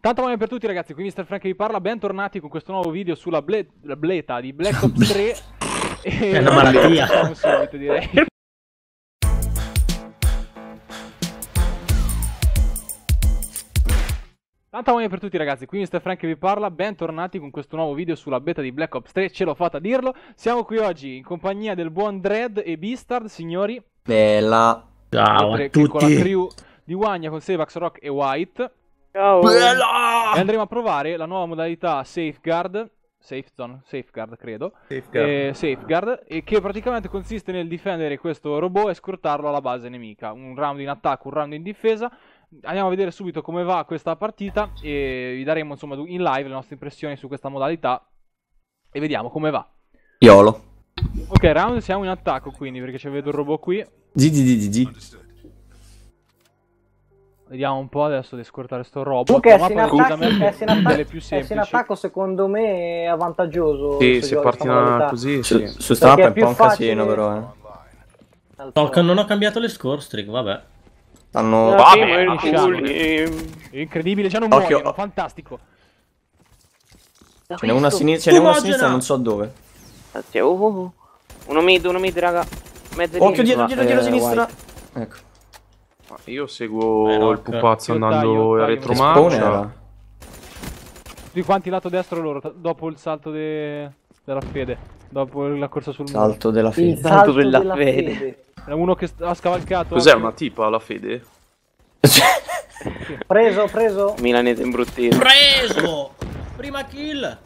Tanto buoni per tutti ragazzi, qui Mr. Frank vi parla, bentornati con questo nuovo video sulla bleta di Black Ops 3. È una malattia. Facciamo subito, direi. Tanto buoni per tutti ragazzi, qui Mr. Frank vi parla, bentornati con questo nuovo video sulla beta di Black Ops 3, ce l'ho fatta a dirlo. Siamo qui oggi in compagnia del buon Dread e Beastard, signori. Bella. Ciao a tutti. Con la crew di Wagna con Sevax, Rock e White. Ciao. Bella! E andremo a provare la nuova modalità Safeguard, Safe Zone, Safeguard credo, Safeguard, e che praticamente consiste nel difendere questo robot e scrutarlo alla base nemica. Un round in attacco, un round in difesa. Andiamo a vedere subito come va questa partita e vi daremo insomma in live le nostre impressioni su questa modalità e vediamo come va. Iolo. Ok, round siamo in attacco quindi perché ci vedo il robot qui. Zizi. Vediamo un po' adesso di scortare sto robot. Comunque La mappa decisamente delle più essere in semplici. attacco secondo me è avvantaggioso. Sì, se partono così, sì. Su sta mappa è un più po' un casino facile. però, Non ho cambiato le score streak, vabbè. Stanno... Incredibile, già non Occhio. muoiono, fantastico. Ce n'è una a sinistra, ce n'è una a sinistra, non so dove. Uno mid, raga. Occhio dietro a sinistra. Ecco. Io seguo il pupazzo Io andando taglio, a taglio. retromarcia. Tutti quanti lato destro loro, dopo il salto della fede. Dopo la corsa sul muro. Salto della Il fine. salto della fede. È uno che ha scavalcato. Cos'è anche- una tipa la fede? Preso. Milanese imbruttito. Preso! Prima kill!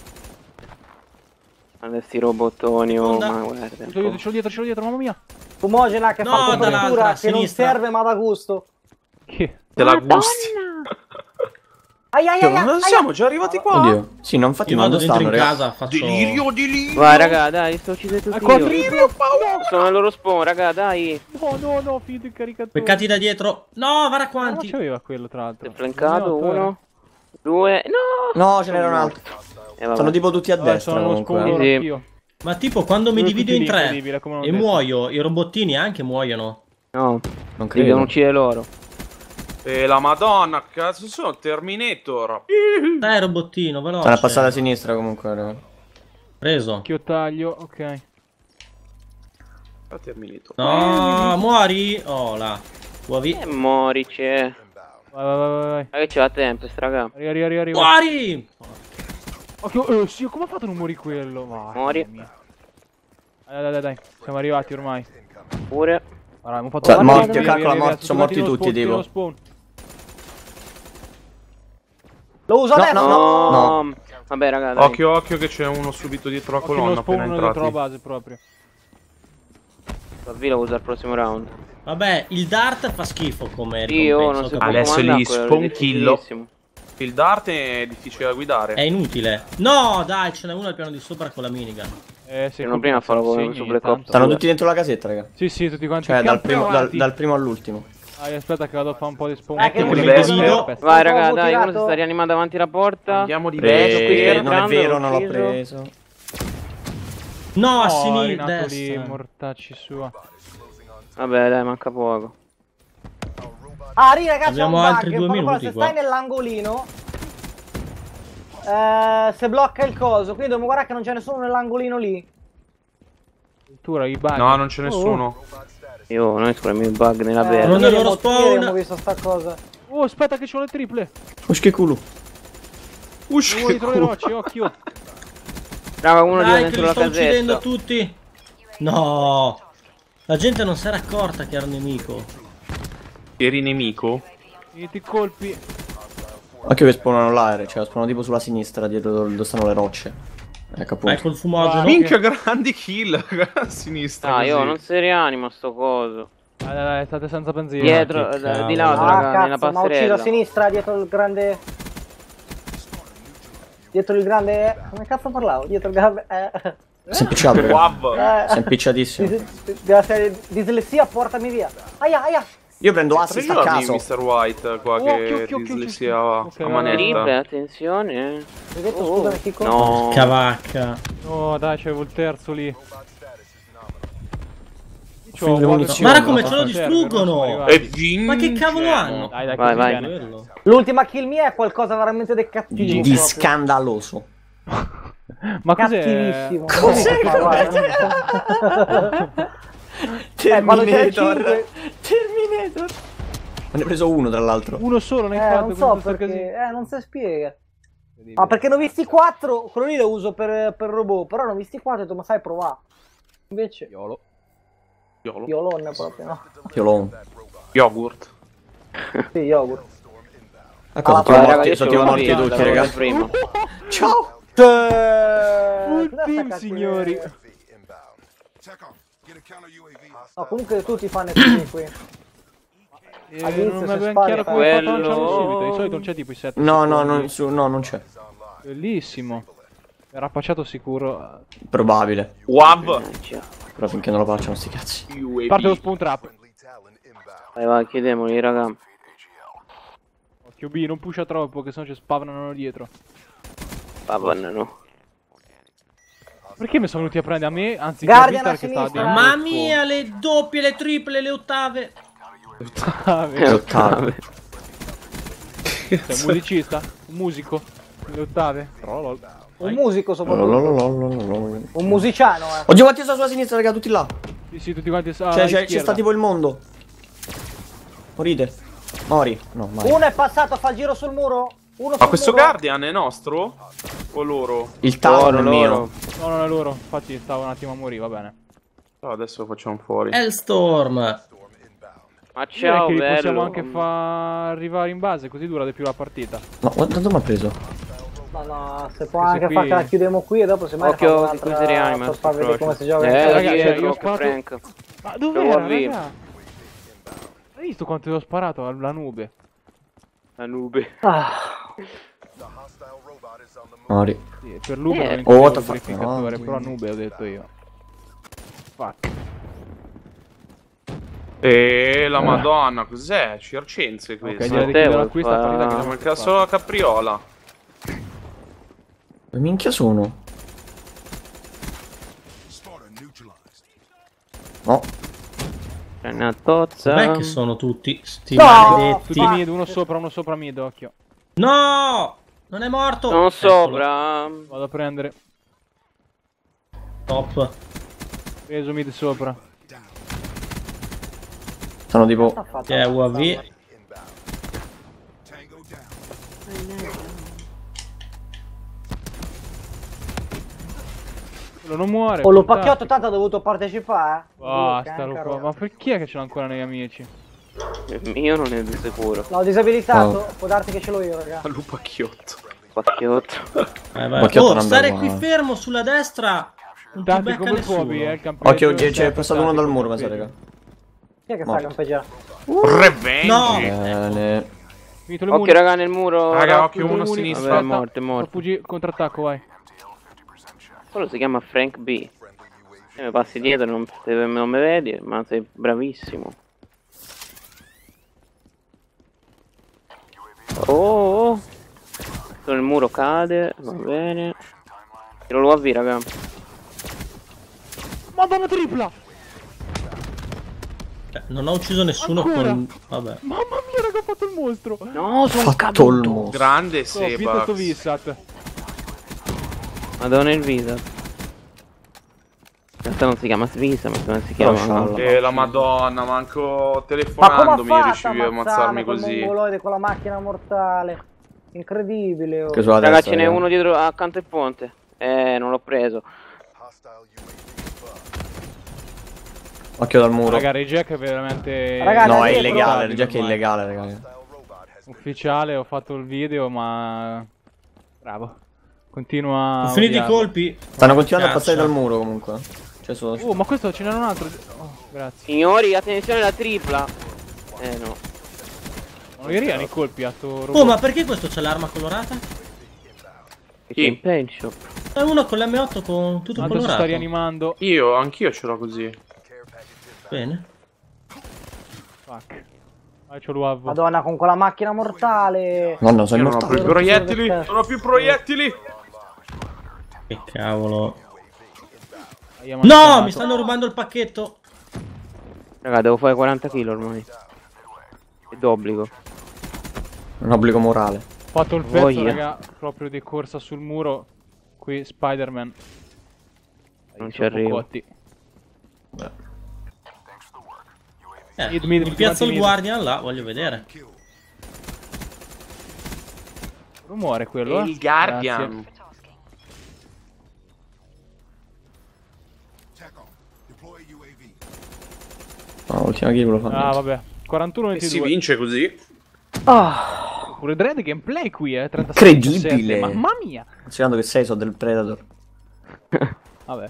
Questi robottoni, oh, Onda. ma guarda. Ce l'ho dietro, mamma mia. Fumogena che No, fa dall'altra, copertura a che non sinistra. serve ma da gusto. Che? Te la gusti? Non siamo già arrivati qua? Oddio. Sì, non infatti Io quando vado dentro stanno, in raga. casa, faccio... Delirio. Vai raga, dai, sto uccidendo tutti Ecco, io. triplo! Sono nel loro spawn, raga, dai. No, finito il caricatore. Peccati da dietro. No, guarda Non quanti. c'aveva quello tra l'altro. Si è flancato, 1, 2, no! No, ce n'era un altro. Vabbè. Sono tipo tutti a destra Sono nello comunque. spawn loro Sì. anch'io. Ma tipo, quando mi Due divido tutti in lì, tre incredibile, come non ho e detto. muoio, i robottini anche muoiono. No, Non li credo. devono uccidere loro. E la madonna, cazzo sono Terminator. Dai, robottino, veloce. Stanno a passare a sinistra comunque, raga. Preso. Che io taglio, ok. La Terminator. No, muori? Oh, là. Muovi. Morice. Vai. Ma che c'è la Tempest, raga. Arriva. Muori! Occhio, sì, come ha fatto a non morire quello? Vai, Muori. mamma mia. Dai. Siamo arrivati ormai. Pure. Allora, abbiamo fatto Cioè, la morti, via, calcola, via, morti, sono morti nello tutti, spawn, tipo. nello spawn. Lo uso adesso. No. Vabbè, raga, dai. Occhio che c'è uno subito dietro la Occhio, colonna nello spawn, appena uno dentro la entrati. base proprio. La lo uso al prossimo round. Vabbè, il dart fa schifo come Io ricompensa. non ho so capito. Adesso comandare li quello, sponchillo. difficilissimo. Il dart è difficile da guidare. È inutile. No, dai, ce n'è uno al piano di sopra con la minigun. Se non prima farlo con su Black Ops. Stanno tutti dentro la casetta, raga. Sì, tutti quanti. Cioè, dal campionati. primo all'ultimo. Aspetta che vado a fare un po' di spawn. Che mi vedo. divido. Vai raga, Uovo dai, tirato. uno si sta rianimando davanti alla porta. Andiamo di vecchio. Non è vero, non l'ho ucciso. preso. No, a È sinistra. rinato lì, Destra. mortacci sua. Vabbè, dai, manca poco. Ragazzi, c'è un Abbiamo bug. altri 2 Proprio minuti se qua. stai nell'angolino se blocca il coso, quindi dobbiamo guardare che non c'è nessuno nell'angolino lì. Addirittura i bug. No, non c'è nessuno. Io non esprimo il bug nella vera. Non è ieri loro ieri spawn. abbiamo visto sta cosa. Oh, aspetta che c'ho le triple. Che culo. Uno dietro le rocce, occhio. Raga, uno di Dai, che dentro li la sto uccidendo casetta. tutti. No. La gente non si era accorta che era un nemico. Eri nemico? Finiti i colpi. Occhio che spawnano là, cioè spawnano tipo sulla sinistra, dietro dove stanno le rocce. Ecco Vai appunto. col fumogeno. Minchia, grandi kill a sinistra. Ah, io così. non si rianima sto coso. Dai, state senza benzina. Dietro, che di cavolo. lato, raga, nella Cazzo, ma ho ucciso passerella. a sinistra dietro il grande. Dietro il grande. Come cazzo parlavo? Dietro il grande. Si è impicciato, raga. Wav. Si è impicciatissimo. Della serie dislessia, portami via. Aia. Io prendo assist a Pregiami caso. Mr. White qua che occhio, dislessia Ok, a vai, manetta. Triple, attenzione. Hai detto scusami Chico? No. Cavacca. No, dai, c'avevo il terzo lì. C'ho Fin di quattro munizioni. Guarda come server, ce lo server, distruggono! non sono E arrivati. vince. Ma che cavolo hanno? Dai, Vai, così vai. bene. Quello. L'ultima kill mia è qualcosa veramente di cattivo. Di proprio. scandaloso. Ma cos'è? Cattivissimo. Cos'è? Guarda. quando c'è il Terminator. cinque- Terminator. Me ne hai preso uno, tra l'altro. Uno solo ne hai fatto non so con questo perché. casino. Non si spiega. Ma perché ne ho visti 4, quello lì lo uso per robot, però ne ho visti 4 e ho detto ma sai provare. Invece Iolo. Yolon proprio, no? Piolone. Yogurt. Sì, yogurt. A cosa Ah, ti ho Raga, morti? io Sono ce l'ho morti via, tutti, l'avevo raga. da prima. Ciao. Full team, signori. No, comunque tutti fanno così qui. All'inizio Non si mi aveva spara, chiaro come hai fatto a quello- lanciarlo subito. Di solito non c'è tipo i 7 No, secondi. no, non c'è. Bellissimo. Era appacciato sicuro. Probabile. WAV. Mannaggia. Però finché non lo facciano sti cazzi. Parte lo spawn trap. Vai, vai, chiediamoli, raga. Occhio B, non pusha troppo che sennò ci spawnano dietro. Pavannano. Perché mi sono venuti a prendere a me? Anzi, Guardian che a che stava sinistra. dentro. Mamma mia, le doppie, le triple, le ottave. Le ottave. Sei un musicista? Un musico? Le ottave? Trollol. Un musico soprattutto. Lolololololol. Un musiciano, Oddio, quanti sono sulla sinistra, raga, tutti là. Sì, sì, tutti quanti. C'è sta tipo il mondo. Morite. Mori. No, mai. Uno è passato a fare il giro sul muro. Uno Ma sul questo muro. Guardian è nostro? O loro? Il tower è Loro, mio. loro. No, non è loro. Infatti stavo un attimo a morire, va bene. No, adesso lo facciamo fuori. Hellstorm. Ma Direi ciao, che li bello. possiamo anche far arrivare in base, così dura di più la partita. No, tanto mi ha preso. No, se può Questo anche qui- far che la chiudiamo qui e dopo se mai Occhio, facciamo che queste rianima. per far vedere come si gioca. Ragazzi, Ragazzi, io ho io sparato- Frank. Ma Lo dov'era, vuoi? raga? Hai visto quanto ti ho sparato alla nube? La nube. Ah, Mori. Sì, per nube Oh, non what includo the il fuck, verificatore, no. però nube ho detto io. Fuck. E la madonna, cos'è? Circense Ok, questo. direi di te chiudere vuoi qui sta partita che fa- non Manca solo la capriola. Che minchia sono? No. C'è una tozza. Dov'è che sono tutti? Sti No! maledetti. Tutti mid, uno sopra mid, occhio. No! Non è morto. Sono Eccolo. sopra. Vado a prendere. Top. Preso mid sopra. Sono tipo. sta fatto. Che è UAV. Quello non muore. Oh, lo fantastico. pacchiotto tanto ha dovuto partecipare. Basta, Cancaro. lo fa. Ma perché che ce l'ha ancora negli amici? Io non ne sono sicuro. L'ho disabilitato, Oh. può darti che ce l'ho io, raga. A lupacchiotto. Pacchiotto. Vai, vai. Occhiotto Oh, number stare one. qui fermo sulla destra. Non ti Tanti becca come il nessuno. Pobi, il campeggio. Occhio, c'è sempre passato uno dal tattico, muro, mi sa, capito? raga. Chi è che sta Morto. campeggiando? Revenge. No. Bene. Finito le Occhio, muni. raga, nel muro. Raga, occhio, Finito le uno a muni. sinistra. Vabbè, è Aspetta. morto, è morto. Fuggi, contrattacco, vai. Quello si chiama Frank B. Se mi passi dietro non mi vedi, ma sei bravissimo. Oh, il muro cade, va bene. Tiro l'UAV, raga. Madonna tripla! Non ho ucciso nessuno Ancora? con... Vabbè. Mamma mia, raga, ho fatto il mostro! No, sono Fatto il caduto. mostro. Grande Oh, finito sto Sebax. Vissat. Madonna il Visa. In realtà non si chiama Svisa, ma si chiama... No, La madonna, manco Ma come ha telefonando mi fatto riuscivi a ammazzarmi col così. mongoloide con la macchina mortale? Incredibile, oh. Che sulla Raga, destra, ce n'è raga. uno dietro accanto al ponte. Non l'ho preso. Occhio dal muro. Raga, Reject è veramente... Raga, No, da è dietro. illegale, il jack è illegale, raga. Ufficiale, ho fatto il video, ma... Bravo. Continua... Ho a finito i odiarlo. colpi. Stanno continuando a Cazzo. passare dal muro comunque. Cioè, sono... Ma questo ce n'era un altro... Oh, grazie. Signori, attenzione alla tripla. No. Non gli arrivano i colpi a sto robot. Oh, ma perché questo c'ha l'arma colorata? Che c'è in paint shop. È uno con l'M8 con tutto Tanto si sta colorato. rianimando. Anch'io ce l'ho così. Bene. Fuck. Vai, c'ho l'UAV. Madonna, con quella macchina mortale. No, no, sono Io non ho più immortale. proiettili. Non ho più proiettili. Che cavolo. Hai No, ammazzato. mi stanno rubando il pacchetto. Raga, devo fare 40 kill ormai. È d'obbligo. Un obbligo morale. Ho fatto il pezzo, Voglia. raga, proprio di corsa sul muro. Qui Spider-Man. Non ci Sono arrivo. cotti. Mid, Mi piazzo il mid. Guardian là, voglio vedere. Rumore quello, Il Guardian. Grazie. No, l'ultima kill lo fa. Ah, vabbè. 41-22. E si vince così. Pure Dread gameplay qui, 36 Incredibile. Mamma mia. Considerando che 6 sono del Predator. Vabbè.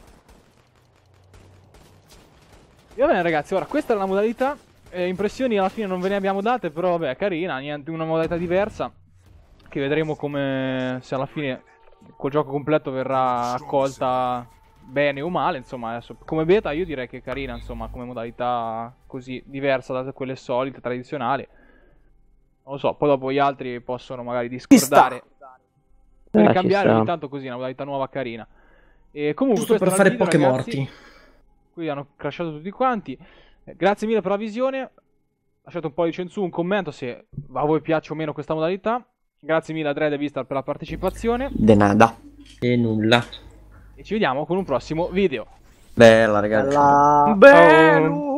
Va bene ragazzi, ora questa è la modalità. Impressioni alla fine non ve ne abbiamo date, però vabbè, carina, niente, una modalità diversa. Che vedremo come, se alla fine col gioco completo verrà accolta bene o male, insomma, adesso come beta io direi che è carina, insomma, come modalità così diversa da quelle solite, tradizionali. Non lo so, poi dopo gli altri possono magari discordare per ci cambiare sta. ogni tanto così, una modalità nuova carina. E comunque Giusto per questo era il fare video, poche ragazzi. morti. Qui hanno crashato tutti quanti. Grazie mille per la visione. Lasciate un pollice in su, un commento se a voi piace o meno questa modalità. Grazie mille a Dread e Vistar per la partecipazione. De nada. E nulla. E ci vediamo con un prossimo video. Bella ragazzi. La... Bello!